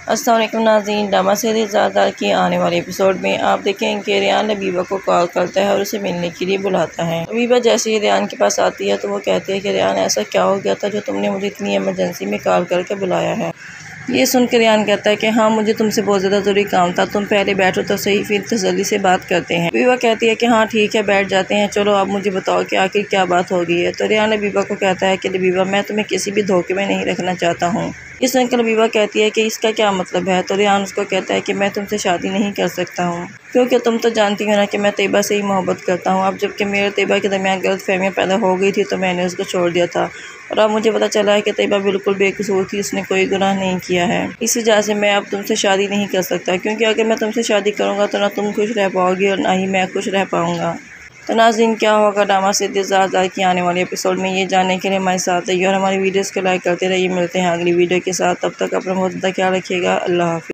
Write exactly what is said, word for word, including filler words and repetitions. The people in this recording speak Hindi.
अस्सलाम वालेकुम नाज़रीन, ड्रामा सीरीज़ ज़ारदार की आने वाले एपिसोड में आप देखेंगे कि रेयान हबीबा को कॉल करता है और उसे मिलने के लिए बुलाता है। हबीबा जैसे ही रेयान के पास आती है तो वो कहती है कि रेयान, ऐसा क्या हो गया था जो तुमने मुझे इतनी इमरजेंसी में कॉल करके बुलाया है। ये सुनकर रेयान कहता है कि हाँ, मुझे तुमसे बहुत ज़्यादा ज़रूरी काम था, तुम पहले बैठो तो सही, फिर तसल्ली से बात करते हैं। हबीबा कहती है कि हाँ ठीक है, बैठ जाते हैं। चलो अब मुझे बताओ कि आखिर क्या बात हो गई है। तो रेयान हबीबा को कहता है कि हबीबा, मैं तुम्हें किसी भी धोखे में नहीं रखना चाहता हूँ। ये सुनकर हबीबा कहती है कि इसका क्या मतलब है। तो रेयान उसको कहता है कि मैं तुमसे शादी नहीं कर सकता हूँ, क्योंकि तुम तो जानती हो ना कि मैं तैयबा से ही मोहब्बत करता हूँ। अब जबकि मेरे तैयबा के दरमियान गलत फहमियाँ पैदा हो गई थी तो मैंने उसको छोड़ दिया था, और अब मुझे पता चला है कि तैयबा बिल्कुल बेकसूर थी, उसने कोई गुनाह नहीं किया है। इस वजह से मैं अब तुमसे शादी नहीं कर सकता, क्योंकि अगर मैं तुमसे शादी करूँगा तो ना तुम खुश रह पाओगी और ना ही मैं खुश रह पाऊँगा। तो नाज़रीन, क्या होगा ड्रामा सीरीज़ ज़ारदार की आने वाले एपिसोड में, ये जानने के लिए हमारे साथ रहिए और हमारी वीडियोज़ को लाइक करते रहिए। मिलते हैं अगली वीडियो के साथ, तब तक अपना बहुत ज़्यादा ख्याल रखिएगा। अल्लाह हाफ़िज़।